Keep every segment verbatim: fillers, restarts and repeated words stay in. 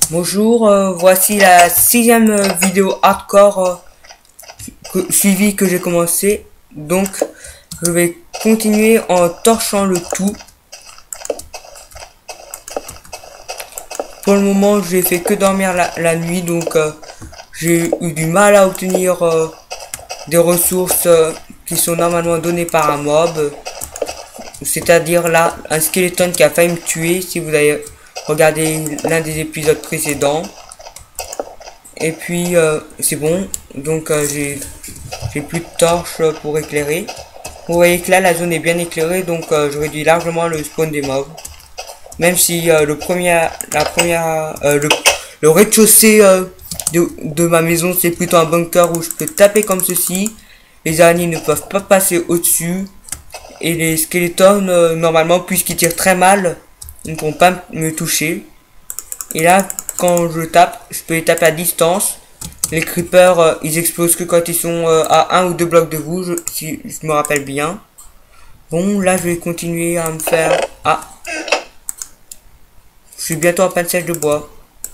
Bonjour, euh, voici la sixième euh, vidéo hardcore euh, que- suivie que j'ai commencé. Donc, je vais continuer en torchant le tout. Pour le moment, j'ai fait que dormir la, la nuit, donc euh, j'ai eu du mal à obtenir euh, des ressources euh, qui sont normalement données par un mob. C'est-à-dire là, un skeleton qui a failli me tuer, si vous avez regardé l'un des épisodes précédents. Et puis euh, c'est bon, donc euh, j'ai j'ai plus de torches pour éclairer. Vous voyez que là la zone est bien éclairée, donc euh, je réduis largement le spawn des mobs. Même si euh, le premier, la première, euh, le, le rez-de-chaussée euh, de, de ma maison c'est plutôt un bunker où je peux taper comme ceci. Les araignées ne peuvent pas passer au-dessus. Et les skeletons, euh, normalement, puisqu'ils tirent très mal, ne pourront pas me toucher. Et là, quand je tape, je peux les taper à distance. Les creepers, euh, ils explosent que quand ils sont euh, à un ou deux blocs de vous, je, si je me rappelle bien. Bon, là, je vais continuer à me faire... Ah, je suis bientôt en panne sèche de bois.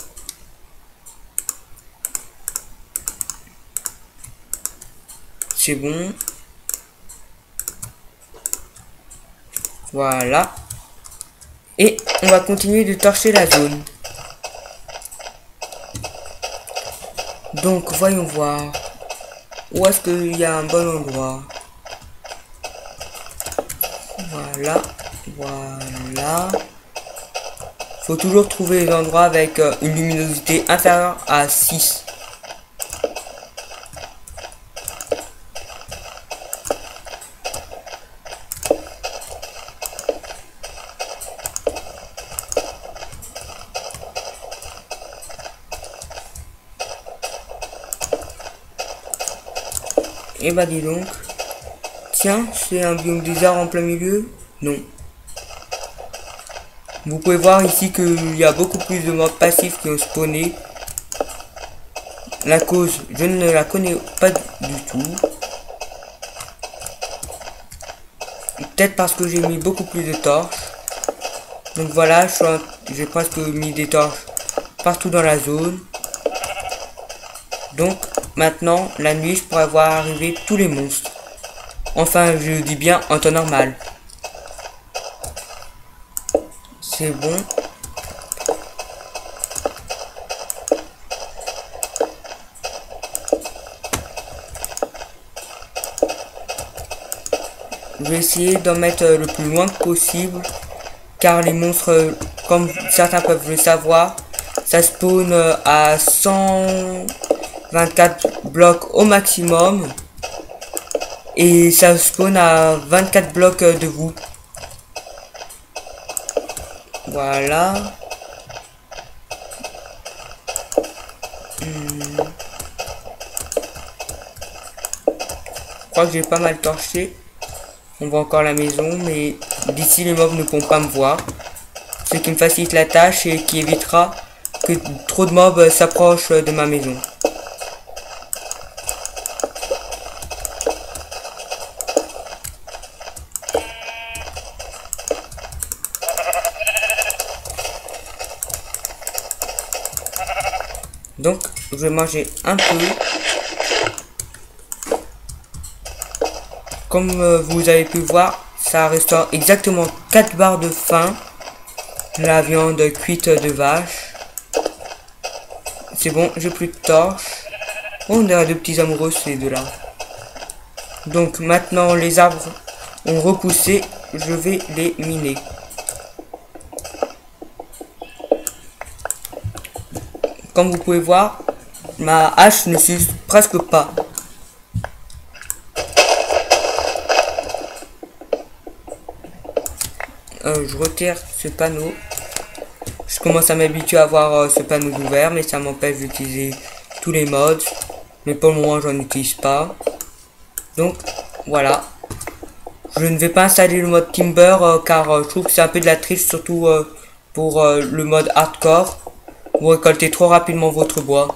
C'est bon. Voilà. Et on va continuer de torcher la zone. Donc, voyons voir. Où est-ce qu'il y a un bon endroit? Voilà. Voilà. Faut toujours trouver les endroits avec euh, une luminosité inférieure à six. Et bah dis donc. Tiens, c'est un biome désert en plein milieu? Non. Vous pouvez voir ici qu'il y a beaucoup plus de mobs passifs qui ont spawné. La cause, je ne la connais pas du tout. Peut-être parce que j'ai mis beaucoup plus de torches. Donc voilà, j'ai presque mis des torches partout dans la zone. Donc maintenant, la nuit, je pourrais voir arriver tous les monstres. Enfin, je dis bien en temps normal. C'est bon. Je vais essayer d'en mettre le plus loin que possible. Car les monstres, comme certains peuvent le savoir, ça spawn à cent vingt-quatre blocs au maximum. Et ça spawn à vingt-quatre blocs de vous. Voilà. Hmm. Je crois que j'ai pas mal torché. On voit encore la maison, mais d'ici les mobs ne pourront pas me voir. Ce qui me facilite la tâche et qui évitera que trop de mobs s'approchent de ma maison. Donc, je vais manger un peu. Comme euh, vous avez pu voir, ça restaure exactement quatre barres de faim. La viande cuite de vache. C'est bon, j'ai plus de torches. Oh, on a deux petits amoureux, ces deux-là. Donc, maintenant, les arbres ont repoussé. Je vais les miner. Comme vous pouvez voir, ma hache ne s'use presque pas. Euh, je retire ce panneau. Je commence à m'habituer à avoir euh, ce panneau ouvert, mais ça m'empêche d'utiliser tous les mods. Mais pour le moment, j'en utilise pas. Donc, voilà. Je ne vais pas installer le mode Timber, euh, car euh, je trouve que c'est un peu de la triche, surtout euh, pour euh, le mode Hardcore. Vous récoltez trop rapidement votre bois.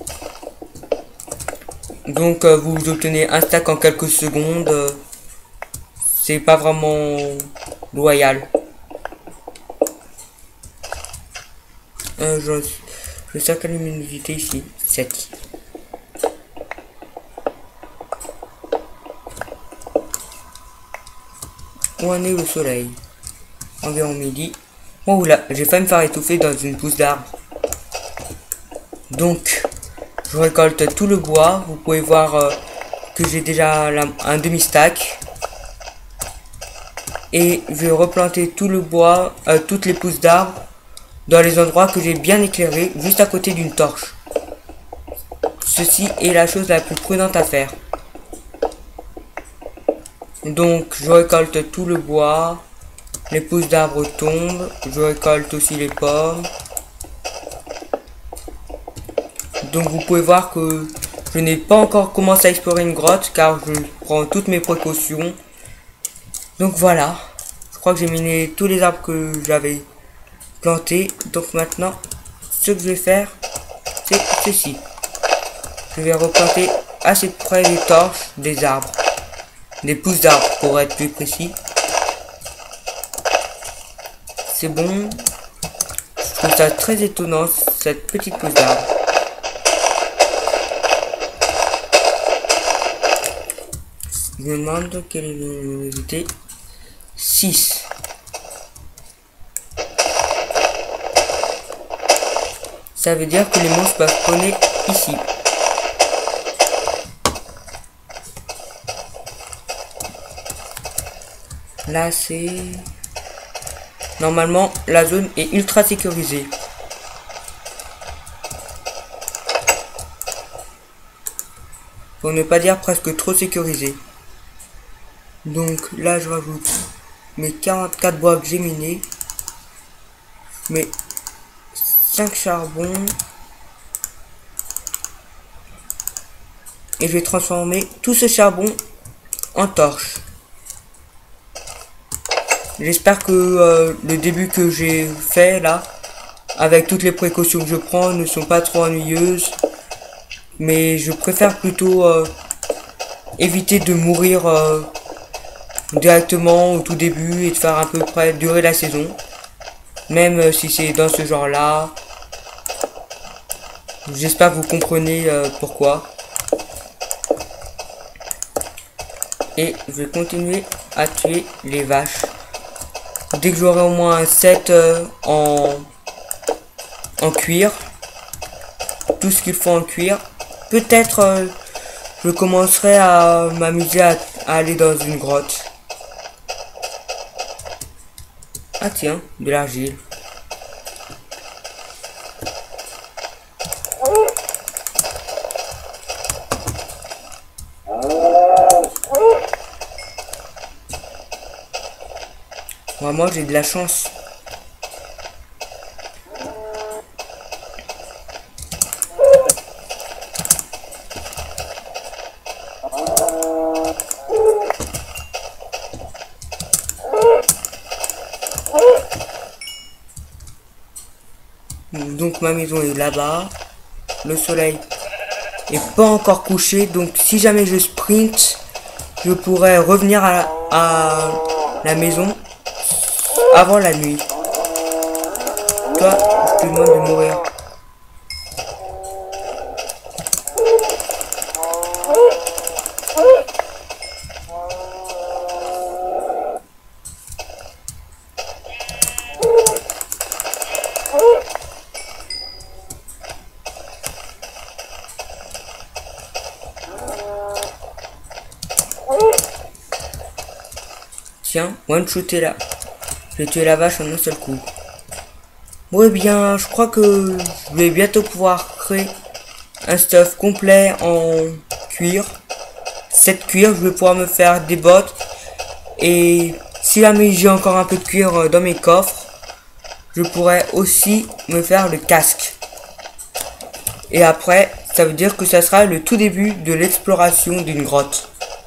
Donc, euh, vous obtenez un stack en quelques secondes. Euh, c'est pas vraiment loyal. Euh, je, Le cercle de luminosité ici, sept. Où en est le soleil? Environ midi. Oh là, j'ai failli me faire étouffer dans une pousse d'arbre. Donc, je récolte tout le bois. Vous pouvez voir euh, que j'ai déjà la, un demi-stack. Et je vais replanter tout le bois, euh, toutes les pousses d'arbres, dans les endroits que j'ai bien éclairés, juste à côté d'une torche. Ceci est la chose la plus prudente à faire. Donc, je récolte tout le bois. Les pousses d'arbres tombent. Je récolte aussi les pommes. Donc vous pouvez voir que je n'ai pas encore commencé à explorer une grotte car je prends toutes mes précautions. Donc voilà. Je crois que j'ai miné tous les arbres que j'avais plantés. Donc maintenant, ce que je vais faire, c'est ceci. Je vais replanter assez près des torches des arbres. Des pousses d'arbres pour être plus précis. C'est bon. Je trouve ça très étonnant, cette petite pousse d'arbre. Je me demande quelle est la luminosité. six. Ça veut dire que les monstres peuvent spawner ici. Là, c'est... Normalement, la zone est ultra sécurisée. Pour ne pas dire presque trop sécurisée. Donc là, je rajoute mes quarante-quatre bois que j'ai minés. Je mets cinq charbons. Et je vais transformer tout ce charbon en torche. J'espère que euh, le début que j'ai fait là, avec toutes les précautions que je prends, ne sont pas trop ennuyeuses. Mais je préfère plutôt euh, éviter de mourir euh, directement au tout début et de faire à peu près durer la saison. Même euh, si c'est dans ce genre là. J'espère que vous comprenez euh, pourquoi. Et je vais continuer à tuer les vaches. Dès que j'aurai au moins un set euh, en, en cuir, tout ce qu'il faut en cuir, peut-être euh, je commencerai à m'amuser à, à aller dans une grotte. Ah tiens, de l'argile. Vraiment, j'ai de la chance. Donc ma maison est là-bas. Le soleil est pas encore couché. Donc si jamais je sprint, je pourrais revenir à, à la maison avant la nuit. Toi, je te demande de mourir. Tiens, one shot est là. Je vais tuer la vache en un seul coup. Bon, eh bien, je crois que je vais bientôt pouvoir créer un stuff complet en cuir. Cette cuir, je vais pouvoir me faire des bottes. Et si jamais j'ai encore un peu de cuir dans mes coffres, je pourrais aussi me faire le casque. Et après, ça veut dire que ça sera le tout début de l'exploration d'une grotte.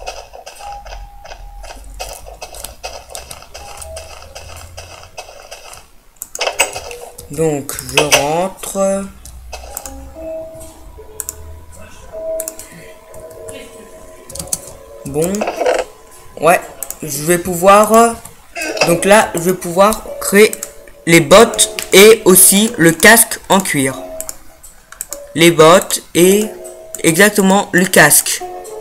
Donc, je rentre. Bon. Ouais, je vais pouvoir... Donc là, je vais pouvoir créer les bottes et aussi le casque en cuir. les bottes et exactement le casque.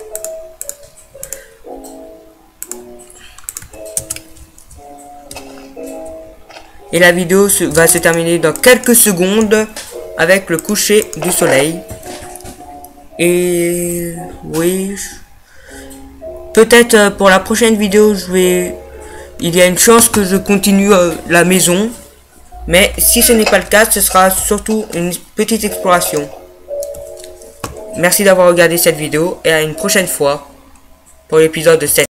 Et la vidéo se, va se terminer dans quelques secondes avec le coucher du soleil. Et oui, peut-être euh, pour la prochaine vidéo, je vais, il y a une chance que je continue euh, la maison. Mais si ce n'est pas le cas, ce sera surtout une petite exploration. Merci d'avoir regardé cette vidéo et à une prochaine fois pour l'épisode sept.